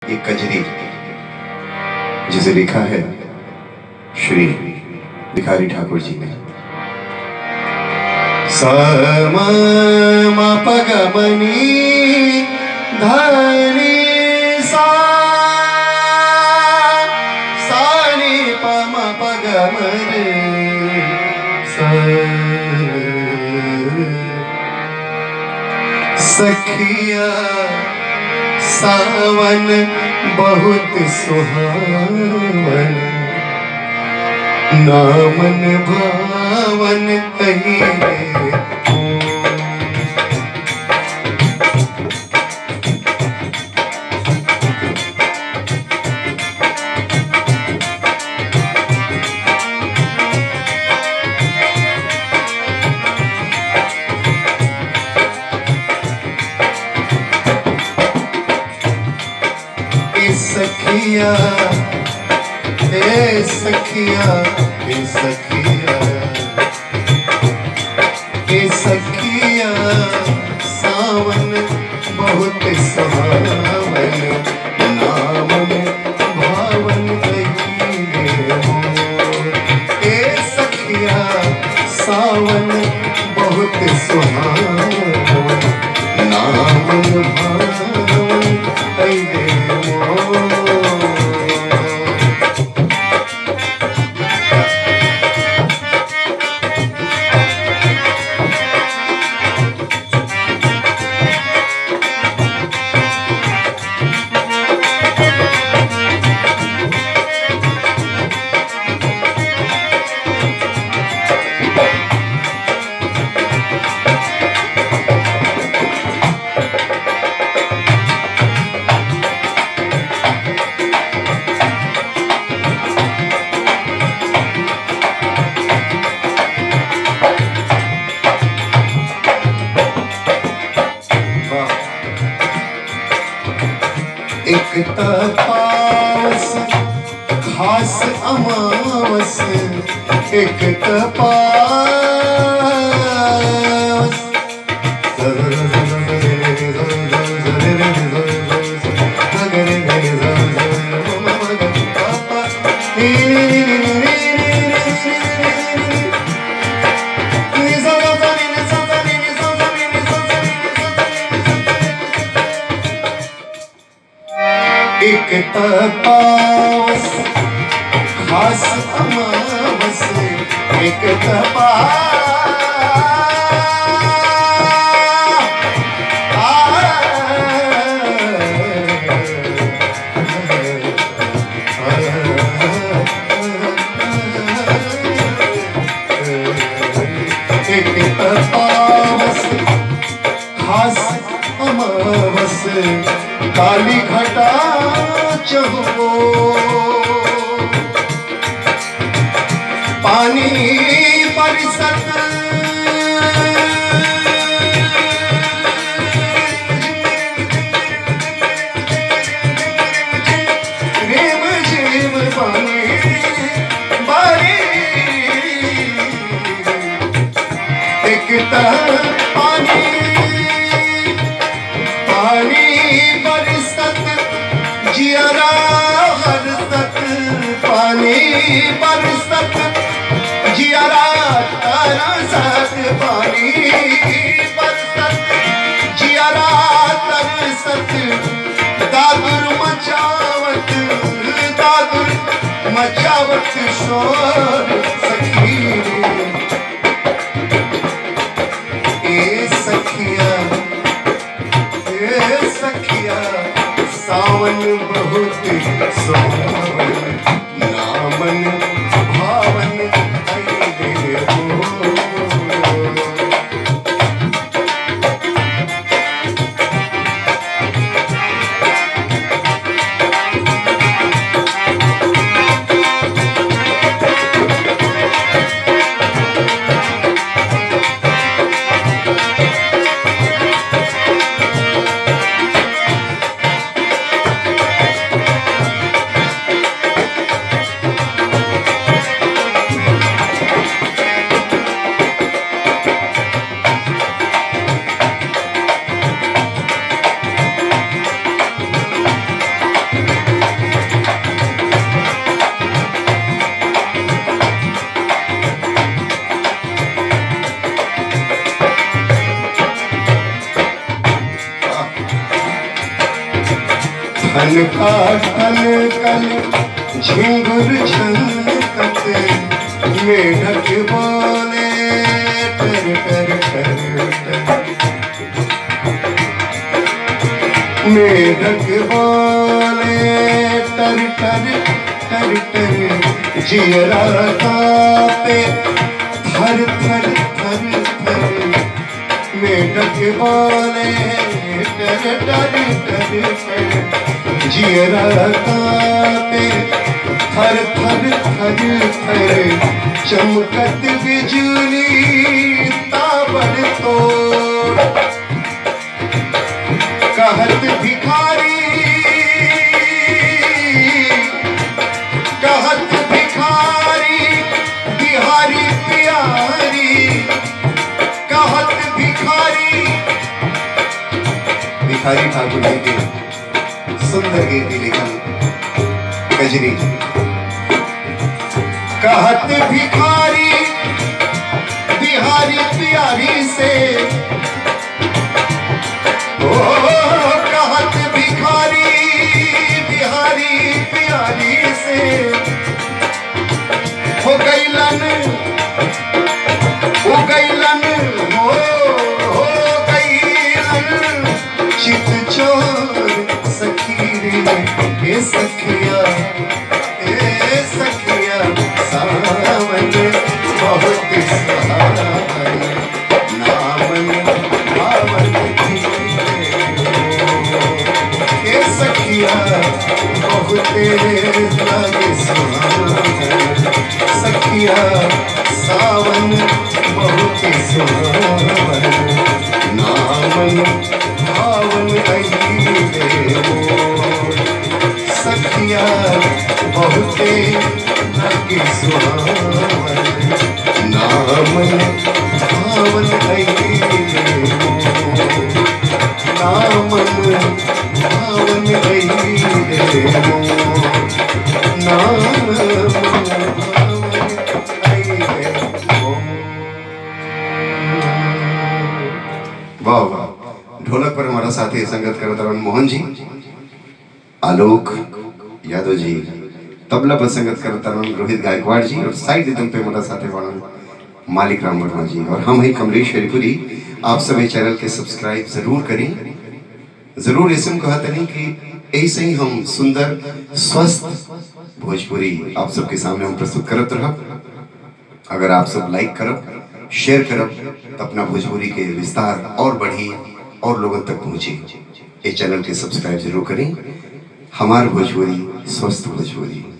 ये कजरी जिसे लिखा है श्री भिखारी ठाकुर जी ने। सा म प ग म नि ध नि सा नि प म प ग म रे सा। सखिया सावन बहुत सुहावन, नामन भावन कही रे। सखिया ए सखिया ए सखिया ए सखिया सावन बहुत सुहावन, नामन भावन कही रे हो। ए सखिया सावन बहुत सुहावन, नामन भावन कही रे हो। एक तपास खास अमावस, एक तपास एक तपास खास अमावस, एक तपास एक तपास खास अमावस, काली घटा चहो पानी बरसत, रेम झेम पानी बारी, एक पानी पानी बरसत जियरा हरसत, पानी बरसत जियरा तरसत, पानी बरसत जियरा तरसत, दादुर मचावत दादुर मचावत शोर सखी रे। ए सखिया ए सखिया सावन बहुत सुहावन, नामन भावन कही रे हो। खन का खन कल झिंगुर झनकत मेढक बोले टर टर टर टर। मेढक बोले टर टर टर टर। जियरा कांपे थर थर थर थर। मेढक बोले टर टर टर टर। जियरा कांपे थर थर थर थर। चमकत बिजुली ताबड़तोड़। कहत भिखारी कहत भिखारी बिहारी प्यारी। कहत भिखारी भिखारी ठाकुर जी के सुंदर गीत लिखन कजरी। कहत भिखारी बिहारी प्यारी से। ओ कहत भिखारी बिहारी प्यारी से। हो गईलन हो गईलन चित चोर सखी रे। ए सखिया सावन बहुत सुहावन। नामन पावन ए सखिया बहुत लागे सुहावन। सखिया सावन बहुत सुहावन। नामन पावन सखिया बहुत लागे सुहावन। नामन पावन नामन पावन वाह वाह। ढोलक पर हमारा साथी संगत करता मोहन जी, आलोक यादव जी तबला पर संगत करता रोहित गायकवाड़ जी, और साइड रिदम पे हमारा साथी वाला मालिक राम वर्मा जी, और हम ही कमलेश हरिपुरी। आप सभी चैनल के सब्सक्राइब जरूर करें। जरूर इसम कहते नहीं कि ऐसे ही हम सुंदर स्वस्थ भोजपुरी आप सबके सामने हम प्रस्तुत करत रहब। अगर आप सब लाइक करब शेयर करब तो अपना भोजपुरी के विस्तार और बढ़ी और लोगों तक पहुंचे। ये चैनल के सब्सक्राइब जरूर करें। हमार भोजपुरी स्वस्थ भोजपुरी।